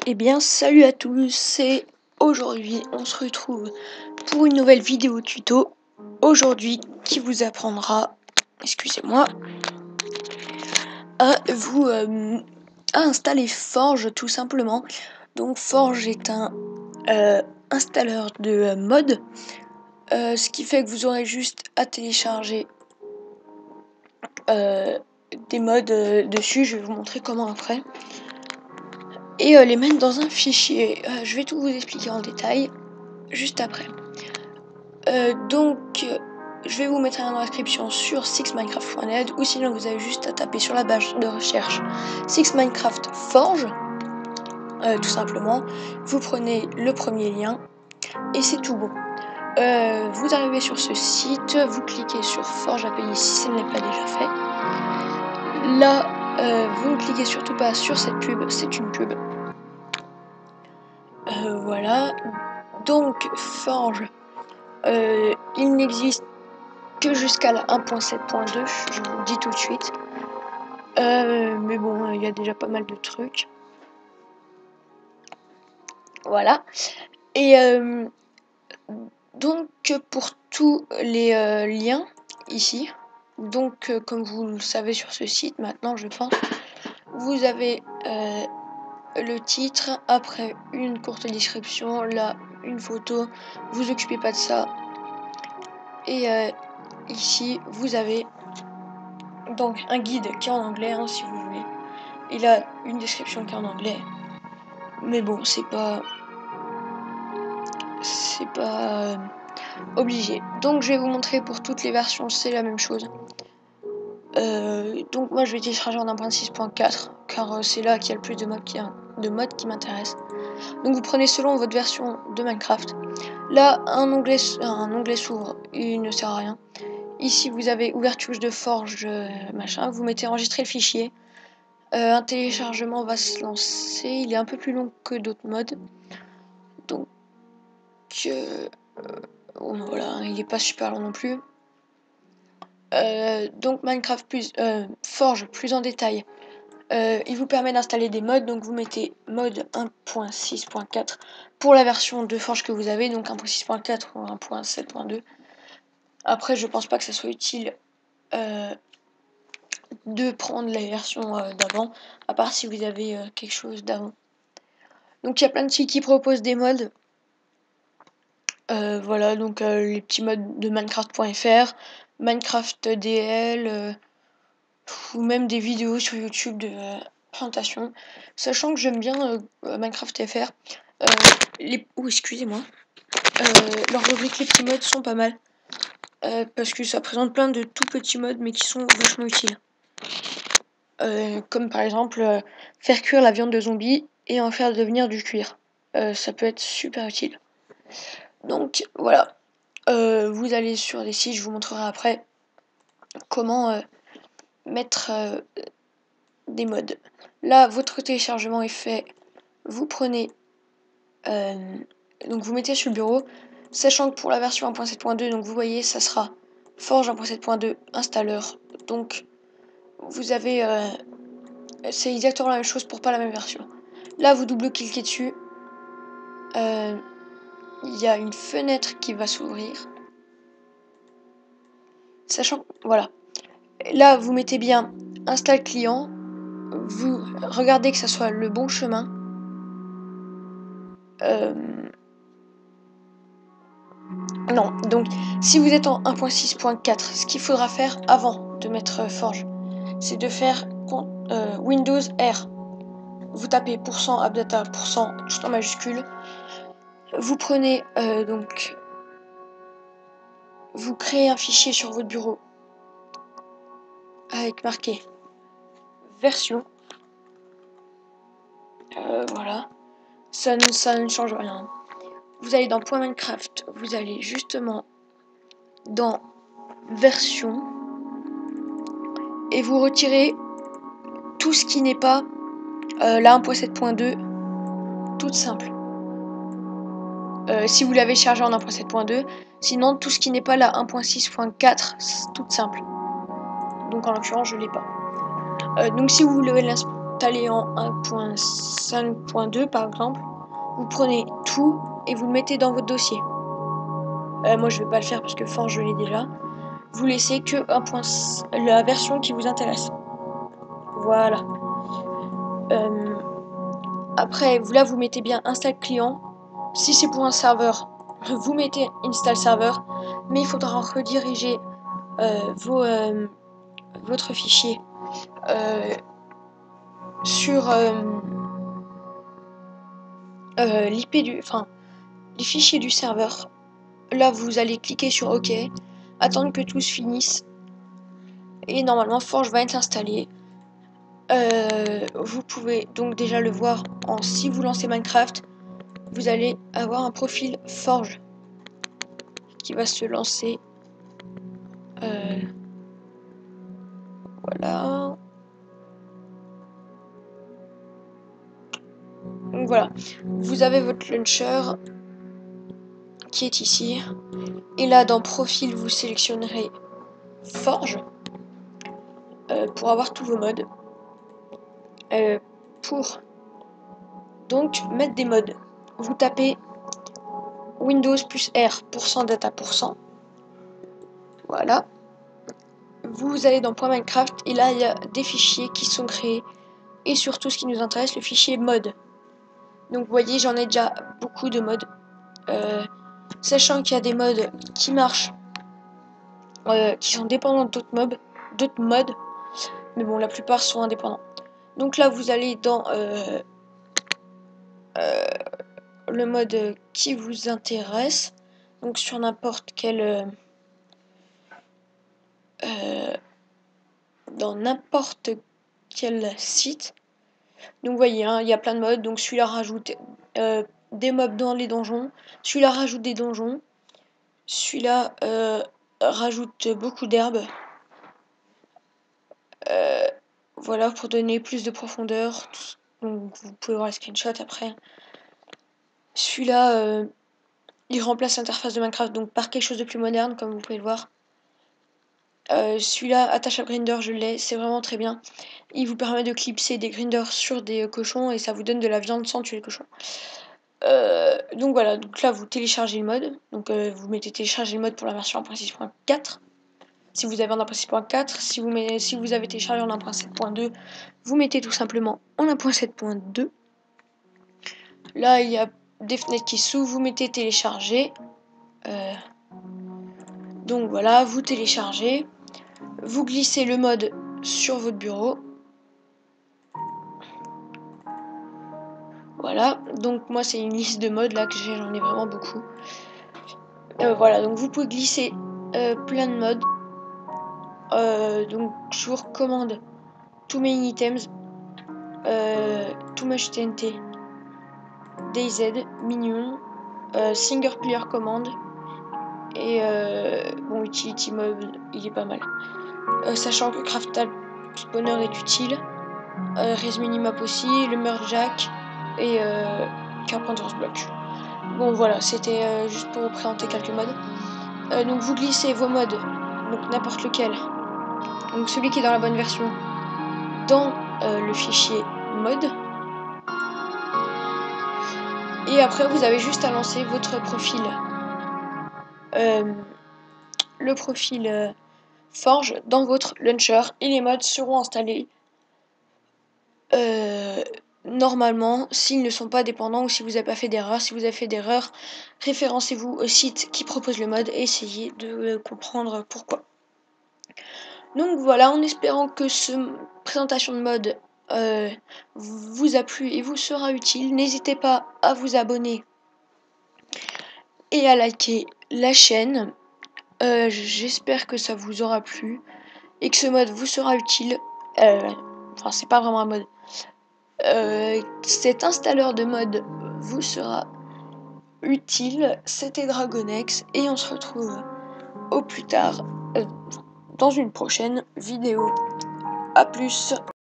Eh bien, salut à tous, et aujourd'hui on se retrouve pour une nouvelle vidéo tuto. Aujourd'hui, qui vous apprendra, excusez-moi, à vous à installer Forge tout simplement. Donc Forge est un installeur de mod, ce qui fait que vous aurez juste à télécharger des mods dessus. Je vais vous montrer comment après. Et les mettre dans un fichier. Je vais tout vous expliquer en détail juste après. Je vais vous mettre un lien dans la description sur sixminecraft.net, ou sinon vous avez juste à taper sur la barre de recherche sixminecraft forge, tout simplement. Vous prenez le premier lien et c'est tout bon. Vous arrivez sur ce site, vous cliquez sur Forge API si ce n'est pas déjà fait. Là, vous ne cliquez surtout pas sur cette pub, c'est une pub. Voilà. Donc Forge, il n'existe que jusqu'à la 1.7.2, je vous le dis tout de suite. Mais bon, il y a déjà pas mal de trucs. Voilà. Et donc pour tous les liens ici, donc comme vous le savez sur ce site maintenant, je pense, vous avez le titre, après une courte description, là une photo, vous occupez pas de ça. Et ici vous avez donc un guide qui est en anglais, hein, si vous voulez. Il a une description qui est en anglais, mais bon, c'est pas obligé. Donc je vais vous montrer pour toutes les versions, c'est la même chose. Donc moi je vais télécharger en 1.6.4 car c'est là qu'il y a le plus de mods qui m'intéressent. Donc vous prenez selon votre version de Minecraft. Là un onglet s'ouvre, il ne sert à rien. Ici vous avez ouverture de forge, machin, vous mettez enregistrer le fichier. Un téléchargement va se lancer, il est un peu plus long que d'autres mods. Donc voilà, il n'est pas super long non plus. Donc Minecraft plus Forge plus en détail. Il vous permet d'installer des mods, donc vous mettez mode 1.6.4 pour la version de Forge que vous avez, donc 1.6.4 ou 1.7.2. Après, je pense pas que ça soit utile de prendre la version d'avant, à part si vous avez quelque chose d'avant. Donc il y a plein de sites qui proposent des mods. Voilà, donc les petits mods de Minecraft.fr, Minecraft DL, ou même des vidéos sur YouTube de présentation. Sachant que j'aime bien Minecraft.fr, excusez-moi, leur rubrique les petits mods sont pas mal. Parce que ça présente plein de tout petits mods mais qui sont vachement utiles. Comme par exemple faire cuire la viande de zombie et en faire devenir du cuir. Ça peut être super utile. Donc voilà, vous allez sur des sites, je vous montrerai après comment mettre des mods. Là, votre téléchargement est fait. Vous prenez, donc vous mettez sur le bureau, sachant que pour la version 1.7.2, donc vous voyez, ça sera Forge 1.7.2 installeur. Donc vous avez, c'est exactement la même chose pour pas la même version. Là, vous double-cliquez dessus. Il y a une fenêtre qui va s'ouvrir. Sachant, voilà. Là, vous mettez bien install client. Vous regardez que ça soit le bon chemin. Non, donc si vous êtes en 1.6.4, ce qu'il faudra faire avant de mettre Forge, c'est de faire Windows R. Vous tapez %appdata, tout en majuscule. Vous prenez donc, vous créez un fichier sur votre bureau avec marqué version. Voilà, ça ne change rien. Vous allez dans .minecraft, vous allez justement dans version et vous retirez tout ce qui n'est pas la 1.7.2 toute simple. Si vous l'avez chargé en 1.7.2, sinon tout ce qui n'est pas la 1.6.4 toute simple. Donc en l'occurrence je l'ai pas. Donc si vous voulez installer en 1.5.2 par exemple, vous prenez tout et vous le mettez dans votre dossier. Moi je vais pas le faire parce que Forge je l'ai déjà. Vous laissez que la version qui vous intéresse. Voilà. Après, là vous mettez bien install client. Si c'est pour un serveur, vous mettez install serveur, mais il faudra rediriger votre fichier sur l'IP les fichiers du serveur. Là, vous allez cliquer sur OK, attendre que tout se finisse, et normalement Forge va être installé. Vous pouvez donc déjà le voir si vous lancez Minecraft, vous allez avoir un profil Forge qui va se lancer. Voilà. Donc voilà, vous avez votre launcher qui est ici. Et là, dans Profil, vous sélectionnerez Forge pour avoir tous vos modes. Pour donc mettre des modes, vous tapez Windows plus R %data %. Voilà. Vous allez dans .minecraft et là il y a des fichiers qui sont créés et surtout ce qui nous intéresse, le fichier mode. Donc vous voyez, j'en ai déjà beaucoup de modes. Sachant qu'il y a des modes qui marchent, qui sont dépendants d'autres modes, mais bon, la plupart sont indépendants. Donc là, vous allez dans le mode qui vous intéresse, donc sur n'importe quel dans n'importe quel site. Donc vous voyez, hein, il y a plein de modes. Donc celui-là rajoute des mobs dans les donjons, celui-là rajoute des donjons, celui-là rajoute beaucoup d'herbes. Voilà, pour donner plus de profondeur. Donc vous pouvez voir les screenshots après. Celui-là, il remplace l'interface de Minecraft donc par quelque chose de plus moderne, comme vous pouvez le voir. Celui-là, Attachable Grinder, je l'ai, c'est vraiment très bien. Il vous permet de clipser des grinders sur des cochons et ça vous donne de la viande sans tuer les cochons. Donc voilà, donc là vous téléchargez le mode. Donc vous mettez télécharger le mode pour la version 1.6.4. Si vous avez en 1.6.4, si vous avez téléchargé en 1.7.2, vous mettez tout simplement en 1.7.2. Là il y a des fenêtres qui s'ouvrent, vous mettez télécharger. Donc voilà, vous téléchargez. Vous glissez le mode sur votre bureau. Voilà, donc moi c'est une liste de modes là que j'en ai vraiment beaucoup. Voilà, donc vous pouvez glisser plein de modes. Donc je vous recommande Too Many Items, Too Much TNT, DayZ, Minion, Single Player Command et bon, Utility Mode, il est pas mal. Sachant que Craftable Spawner est utile, Res Minimap aussi, le Merge Jack et Carpenter's Block. Bon voilà, c'était juste pour vous présenter quelques modes. Donc vous glissez vos modes, donc n'importe lequel, donc celui qui est dans la bonne version, dans le fichier mode. Et après vous avez juste à lancer votre profil, le profil Forge dans votre launcher et les modes seront installés normalement s'ils ne sont pas dépendants ou si vous n'avez pas fait d'erreur. Si vous avez fait d'erreur, référencez-vous au site qui propose le mode et essayez de comprendre pourquoi. Donc voilà, en espérant que cette présentation de mode vous a plu et vous sera utile, n'hésitez pas à vous abonner et à liker la chaîne. J'espère que ça vous aura plu et que ce mode vous sera utile. Enfin, c'est pas vraiment un mode. Cet installeur de mode vous sera utile. C'était Dragonex et on se retrouve au plus tard dans une prochaine vidéo. A plus.